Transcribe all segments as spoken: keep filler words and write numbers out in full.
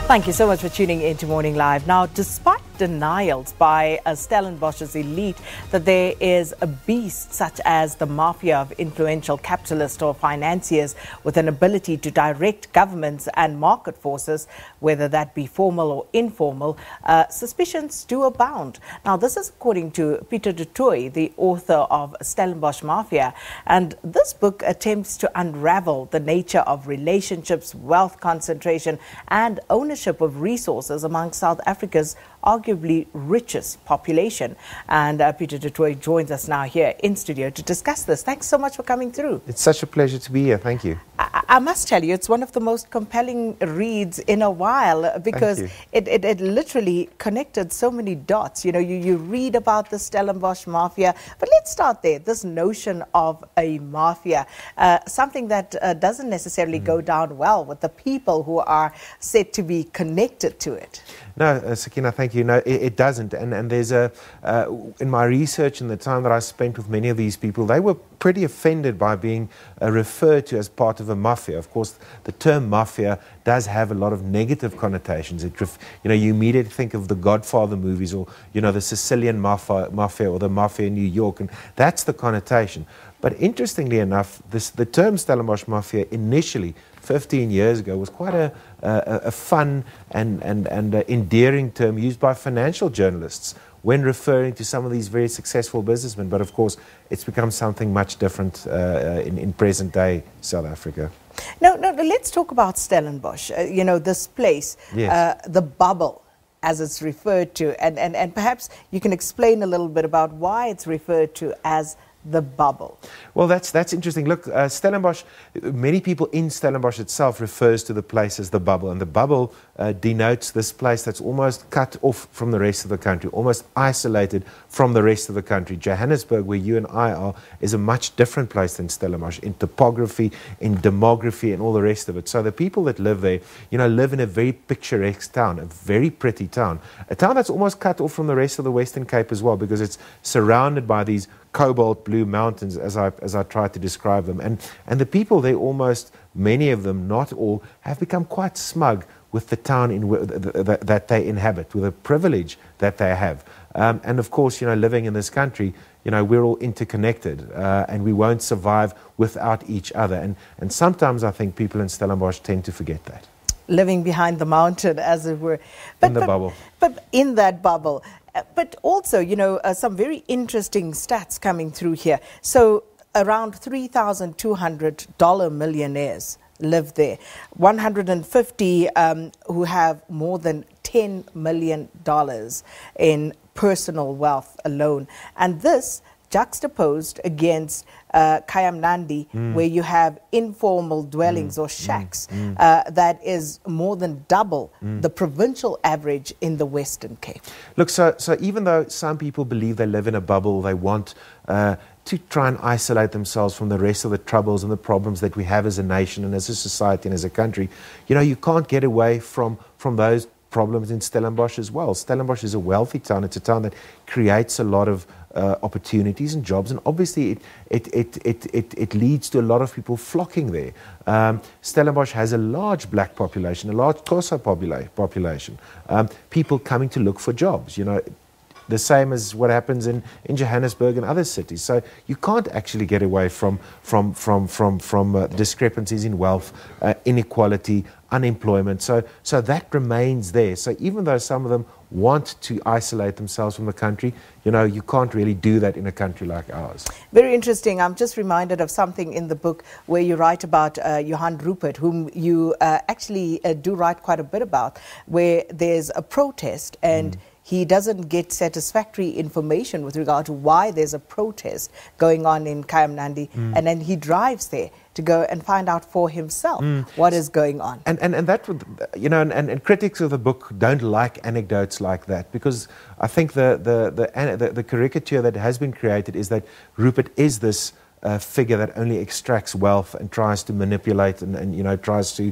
Thank you so much for tuning in to Morning Live. Now, despite denials by uh, Stellenbosch's elite that there is a beast such as the mafia of influential capitalists or financiers with an ability to direct governments and market forces, whether that be formal or informal, uh, suspicions do abound. Now, this is according to Pieter du Toit, the author of Stellenbosch Mafia, and this book attempts to unravel the nature of relationships, wealth concentration and ownership of resources among South Africa's arguably richest population. And uh, Pieter du Toit joins us now here in studio to discuss this. Thanks so much for coming through. It's such a pleasure to be here. Thank you. I, I must tell you, it's one of the most compelling reads in a while because it, it, it literally connected so many dots. You know, you, you read about the Stellenbosch Mafia, but let's start there. This notion of a mafia, uh, something that uh, doesn't necessarily mm. go down well with the people who are said to be connected to it. No, uh, Sakina, thank you. No, it, it doesn't. And, and there's a, uh, in my research and the time that I spent with many of these people, they were pretty offended by being uh, referred to as part of a mafia. Of course, the term mafia does have a lot of negative connotations. It, you know, you immediately think of the Godfather movies or, you know, the Sicilian mafia, mafia or the mafia in New York, and that's the connotation. But interestingly enough, this, the term Stellenbosch Mafia initially, fifteen years ago, was quite a, a, a fun and, and, and a endearing term used by financial journalists when referring to some of these very successful businessmen. But of course, it's become something much different uh, in, in present-day South Africa. No, no, let's talk about Stellenbosch, uh, you know, this place, yes. uh, the bubble, as it's referred to. And, and, and perhaps you can explain a little bit about why it's referred to as the bubble. Well, that's that's interesting. Look, uh, Stellenbosch, many people in Stellenbosch itself refers to the place as the bubble, and the bubble uh, denotes this place that's almost cut off from the rest of the country, almost isolated from the rest of the country. Johannesburg, where you and I are, is a much different place than Stellenbosch in topography, in demography, and all the rest of it. So the people that live there, you know, live in a very picturesque town, a very pretty town, a town that's almost cut off from the rest of the Western Cape as well, because it's surrounded by these cobalt blue mountains, as I as I tried to describe them, and and the people there, almost many of them, not all, have become quite smug with the town in that, that they inhabit, with the privilege that they have, um, and of course, you know, living in this country, you know, we're all interconnected, uh, and we won't survive without each other, and and sometimes I think people in Stellenbosch tend to forget that. Living behind the mountain, as it were, but, in the but, bubble, but in that bubble. Uh, but also, you know, uh, some very interesting stats coming through here. So around three thousand two hundred dollar millionaires live there. one hundred fifty um, who have more than ten million dollars in personal wealth alone. And this juxtaposed against uh, Kayamnandi, mm. where you have informal dwellings mm. or shacks mm. uh, that is more than double mm. the provincial average in the Western Cape. Look, so, so even though some people believe they live in a bubble, they want uh, to try and isolate themselves from the rest of the troubles and the problems that we have as a nation and as a society and as a country, you know, you can't get away from, from those problems in Stellenbosch as well. Stellenbosch is a wealthy town. It's a town that creates a lot of uh, opportunities and jobs, and obviously it it, it, it, it it leads to a lot of people flocking there. Um, Stellenbosch has a large black population, a large Xhosa popula population, um, people coming to look for jobs, you know, the same as what happens in, in Johannesburg and other cities. So you can't actually get away from, from, from, from, from uh, discrepancies in wealth, uh, inequality, unemployment. So, so that remains there. So even though some of them want to isolate themselves from the country, you know, you can't really do that in a country like ours. Very interesting. I'm just reminded of something in the book where you write about uh, Johan Rupert, whom you uh, actually uh, do write quite a bit about, where there's a protest and mm. he doesn't get satisfactory information with regard to why there's a protest going on in Kayamnandi, mm. and then he drives there to go and find out for himself mm. what is going on. And and, and that would, you know, and, and, and critics of the book don't like anecdotes like that, because I think the the the, the, the caricature that has been created is that Rupert is this Uh, figure that only extracts wealth and tries to manipulate and, and you know tries to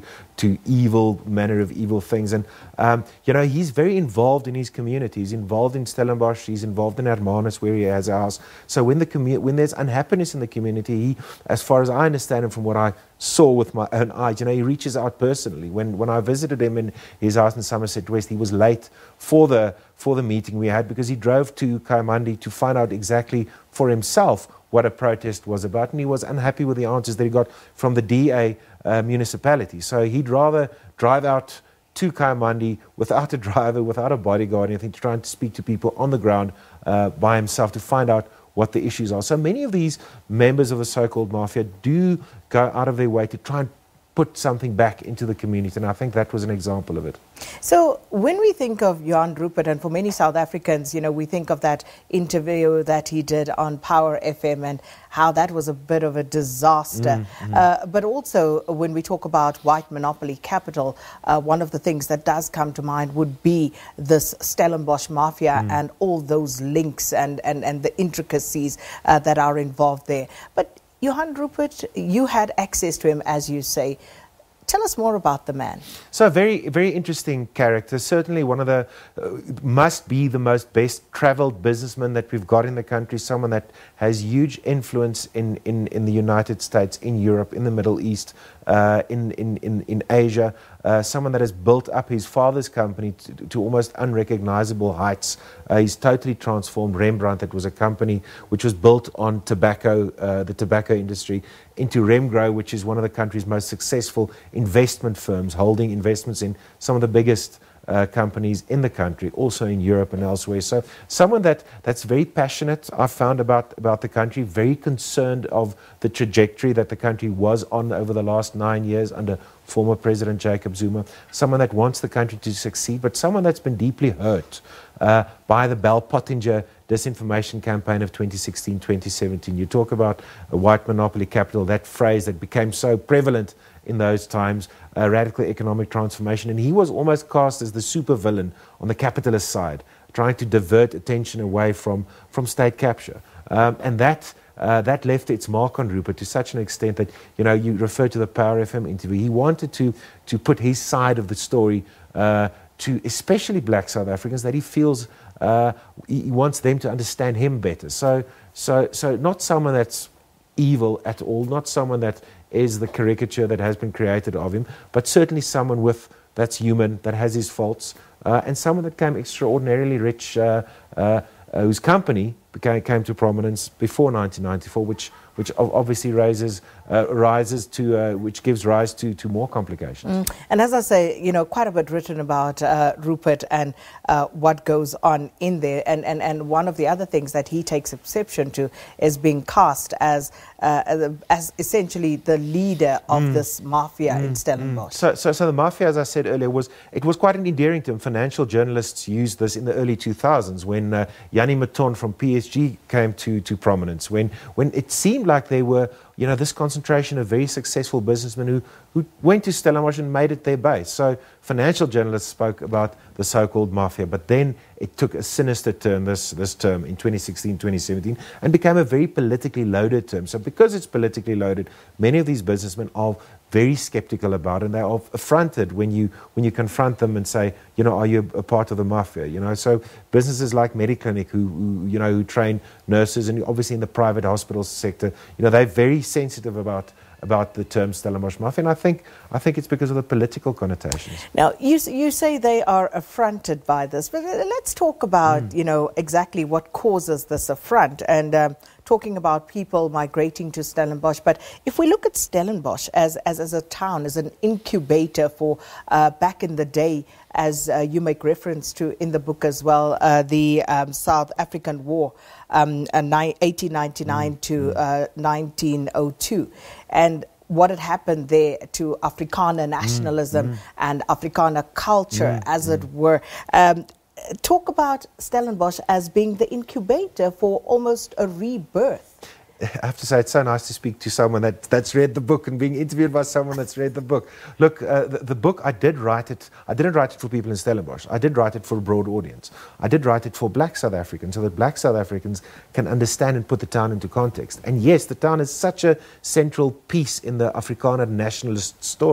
to evil manner of evil things. And, um, you know, he's very involved in his community. He's involved in Stellenbosch. He's involved in Hermanus, where he has a house. So when the commu- when there's unhappiness in the community, he, as far as I understand and from what I saw with my own eyes, you know, he reaches out personally. When when I visited him in his house in Somerset West, he was late for the for the meeting we had because he drove to Kaimandi to find out exactly for himself what a protest was about, and he was unhappy with the answers that he got from the D A uh, municipality. So he'd rather drive out to Kaimandi without a driver, without a bodyguard, anything, to try and speak to people on the ground uh, by himself to find out what the issues are. So many of these members of the so-called mafia do go out of their way to try and put something back into the community, and I think that was an example of it. So when we think of Johan Rupert, and for many South Africans, you know, we think of that interview that he did on Power F M and how that was a bit of a disaster. Mm-hmm. uh, but also when we talk about white monopoly capital, uh, one of the things that does come to mind would be this Stellenbosch mafia mm. and all those links and, and, and the intricacies uh, that are involved there. But Johan Rupert, you had access to him, as you say. Tell us more about the man. So, very, very interesting character. Certainly one of the, uh, must be the most best travelled businessman that we've got in the country. Someone that has huge influence in, in, in the United States, in Europe, in the Middle East, uh, in, in, in, in Asia. Uh, someone that has built up his father's company to, to almost unrecognizable heights. Uh, he's totally transformed Rembrandt. That was a company which was built on tobacco, uh, the tobacco industry, into Remgro, which is one of the country's most successful investment firms, holding investments in some of the biggest uh, companies in the country, also in Europe and elsewhere. So someone that, that's very passionate, I found, about, about the country, very concerned of the trajectory that the country was on over the last nine years under former President Jacob Zuma, someone that wants the country to succeed, but someone that's been deeply hurt uh, by the Bell Pottinger disinformation campaign of twenty sixteen twenty seventeen. You talk about a white monopoly capital, that phrase that became so prevalent in those times, uh, radical economic transformation, and he was almost cast as the supervillain on the capitalist side, trying to divert attention away from, from state capture. Um, and that Uh, that left its mark on Rupert to such an extent that, you know, you refer to the Power F M interview. He wanted to, to put his side of the story uh, to especially black South Africans, that he feels uh, he wants them to understand him better. So, so, so not someone that's evil at all, not someone that is the caricature that has been created of him, but certainly someone with that's human, that has his faults, uh, and someone that came extraordinarily rich, uh, uh, uh, whose company became, came to prominence before nineteen ninety-four, which which obviously raises uh, rises to uh, which gives rise to to more complications. Mm. And as I say, you know, quite a bit written about uh, Rupert and uh, what goes on in there. And, and and one of the other things that he takes exception to is being cast as uh, as essentially the leader of mm. this mafia mm. in Stellenbosch. Mm. So, so so the mafia, as I said earlier, was it was quite an endearing term. Financial journalists used this in the early two thousands when uh, Yanni Maton from P S G came to to prominence. When when it seemed like they were, you know, this concentration of very successful businessmen who, who went to Stellenbosch and made it their base. So financial journalists spoke about the so-called mafia, but then it took a sinister turn this, this term in twenty sixteen, twenty seventeen and became a very politically loaded term. So because it's politically loaded, many of these businessmen are very skeptical about it, and they are affronted when you when you confront them and say, you know, are you a part of the mafia? You know, so businesses like Mediclinic, who, who you know who train nurses, and obviously in the private hospital sector, you know, they're very sensitive about about the term Stellenbosch mafia, and I think I think it's because of the political connotations. Now, you you say they are affronted by this, but let's talk about mm. you know exactly what causes this affront, and um, talking about people migrating to Stellenbosch. But if we look at Stellenbosch as as, as a town, as an incubator for uh, back in the day, as uh, you make reference to in the book as well, uh, the um, South African War, um, uh, eighteen ninety-nine mm. to uh, nineteen oh two. And what had happened there to Afrikaner nationalism mm, mm. and Afrikaner culture, mm, as mm. it were. Um, talk about Stellenbosch as being the incubator for almost a rebirth. I have to say, it's so nice to speak to someone that, that's read the book and being interviewed by someone that's read the book. Look, uh, the, the book, I did write it, I didn't write it for people in Stellenbosch. I did write it for a broad audience. I did write it for black South Africans so that black South Africans can understand and put the town into context. And yes, the town is such a central piece in the Afrikaner nationalist story.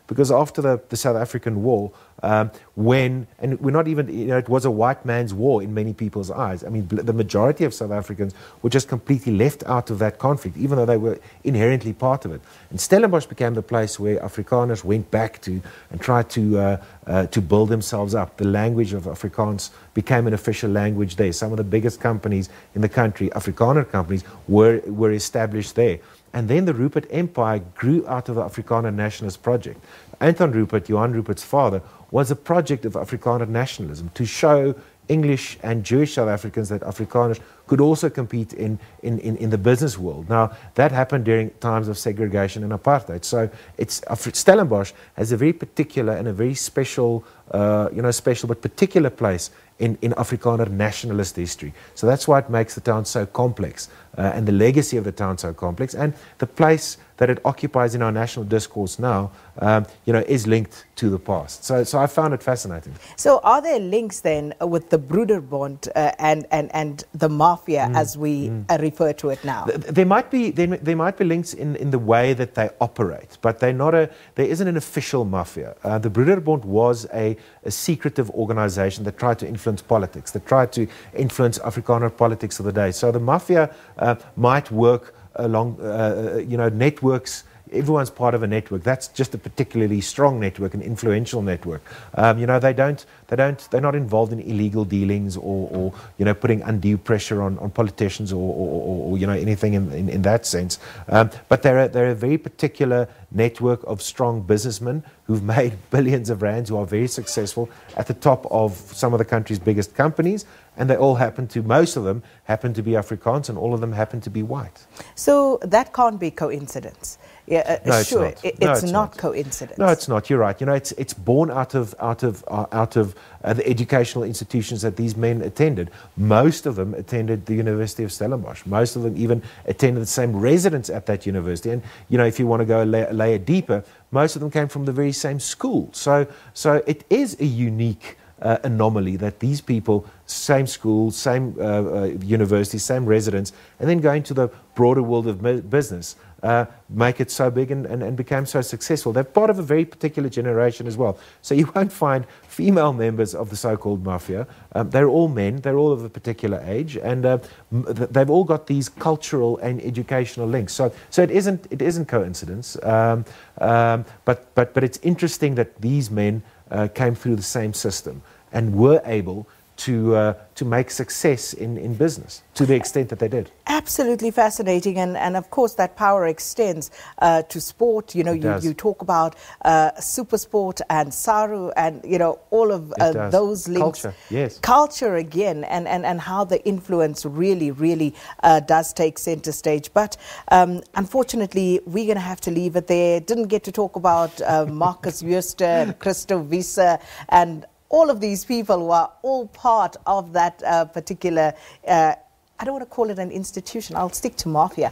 because after the, the South African War, um, when, and we're not even, you know, it was a white man's war in many people's eyes. I mean, the majority of South Africans were just completely left out of that conflict, even though they were inherently part of it. And Stellenbosch became the place where Afrikaners went back to and tried to, uh, uh, to build themselves up. The language of Afrikaans became an official language there. Some of the biggest companies in the country, Afrikaner companies, were, were established there. And then the Rupert Empire grew out of the Afrikaner Nationalist Project. Anton Rupert, Johan Rupert's father, was a project of Afrikaner nationalism to show English and Jewish South Africans that Afrikaners could also compete in, in, in, in the business world. Now, that happened during times of segregation and apartheid. So it's, Stellenbosch has a very particular and a very special, uh, you know, special but particular place in, in Afrikaner nationalist history. So that's why it makes the town so complex, uh, and the legacy of the town so complex, and the place that it occupies in our national discourse now, um, you know, is linked to the past. So, so I found it fascinating. So are there links then with the Broederbond uh, and, and, and the mafia mm, as we mm. uh, refer to it now? There might be, there, there might be links in, in the way that they operate, but they're not a, there isn't an official mafia. Uh, the Broederbond was a, a secretive organization that tried to influence politics, that tried to influence Afrikaner politics of the day. So the mafia uh, might work along, uh, you know, networks. Everyone's part of a network. That's just a particularly strong network, an influential network. Um, you know, they don't, they don't, they're not involved in illegal dealings or, or you know, putting undue pressure on, on politicians or, or, or, you know, anything in, in, in that sense. Um, but they're a, they're a very particular network of strong businessmen who've made billions of rands, who are very successful at the top of some of the country's biggest companies. And they all happen to, most of them happen to be Afrikaans, and all of them happen to be white. So that can't be coincidence. Yeah, uh, no, sure, it's not, it, no, it's it's not, not coincidence. No, it's not. You're right. You know, it's it's born out of out of uh, out of uh, the educational institutions that these men attended. Most of them attended the University of Stellenbosch. Most of them even attended the same residence at that university. And you know, if you want to go a layer, a layer deeper, most of them came from the very same school. So so it is a unique Uh, anomaly that these people, same school, same uh, uh, university, same residence, and then going to the broader world of business, uh, make it so big and, and, and became so successful. They're part of a very particular generation as well. So you won't find female members of the so-called mafia. Um, they're all men. They're all of a particular age, and uh, they've all got these cultural and educational links. So, so it isn't it isn't coincidence. Um, um, but but but it's interesting that these men Uh, came through the same system and were able to uh, to make success in, in business to the extent that they did. Absolutely fascinating, and, and of course that power extends uh, to sport. You know, you, you talk about uh, SuperSport and SARU and, you know, all of uh, those links. Culture, yes. Culture again, and, and, and how the influence really, really uh, does take center stage. But um, unfortunately, we're going to have to leave it there. Didn't get to talk about uh, Marcus Jooste and Christo Wiese and all of these people who are all part of that uh, particular, uh, I don't want to call it an institution, I'll stick to mafia,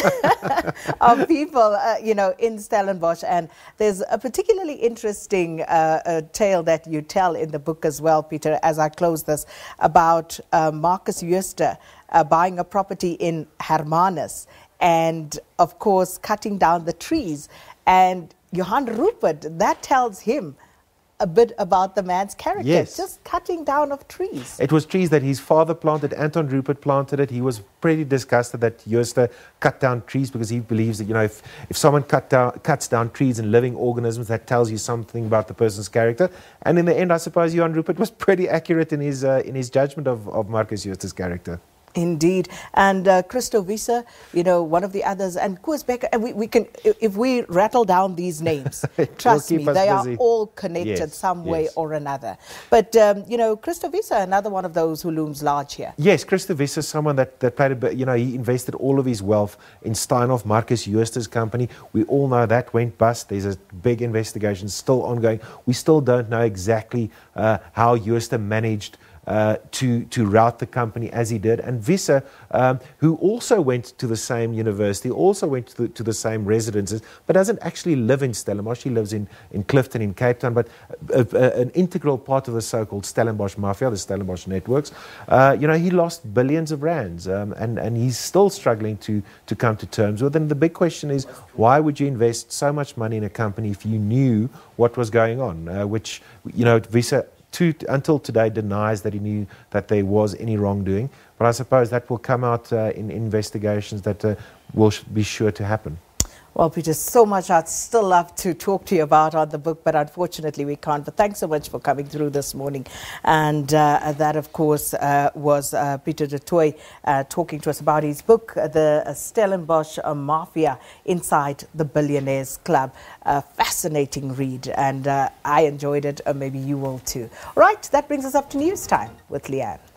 of people, uh, you know, in Stellenbosch. And there's a particularly interesting uh, uh, tale that you tell in the book as well, Peter, as I close this, about uh, Marcus Jooste uh, buying a property in Hermanus and, of course, cutting down the trees. And Johan Rupert, that tells him a bit about the man's character, yes. Just cutting down of trees. It was trees that his father planted. Anton Rupert planted it. He was pretty disgusted that Jooste cut down trees because he believes that, you know, if, if someone cut down, cuts down trees and living organisms, that tells you something about the person's character. And in the end, I suppose Johan Rupert was pretty accurate in his, uh, in his judgment of, of Marcus Jooste's character. Indeed. And uh, Christo Wiese, you know, one of the others, and Koos Bekker, and we, we can, if we rattle down these names, trust me, they busy. Are all connected yes, some way yes. or another. But, um, you know, Christo Wiese, another one of those who looms large here. Yes, Christo Wiese is someone that, that played a bit, you know, he invested all of his wealth in Steinhoff, Marcus Jooste's company. We all know that went bust. There's a big investigation still ongoing. We still don't know exactly uh, how Jooste managed uh, to, to route the company as he did. And Wiese, um, who also went to the same university, also went to the, to the same residences, but doesn't actually live in Stellenbosch. He lives in, in Clifton, in Cape Town, but a, a, an integral part of the so-called Stellenbosch mafia, the Stellenbosch networks. Uh, you know, he lost billions of rands, um, and, and he's still struggling to, to come to terms with. And the big question is, why would you invest so much money in a company if you knew what was going on? Uh, which, you know, Wiese, to, until today, denies that he knew that there was any wrongdoing. But I suppose that will come out uh, in investigations that uh, will be sure to happen. Well, Peter, so much I'd still love to talk to you about on the book, but unfortunately we can't. But thanks so much for coming through this morning. And uh, that, of course, uh, was uh, Peter du Toit uh, talking to us about his book, The Stellenbosch Mafia Inside the Billionaires Club. A fascinating read, and uh, I enjoyed it, and maybe you will too. All right, that brings us up to news time with Leanne.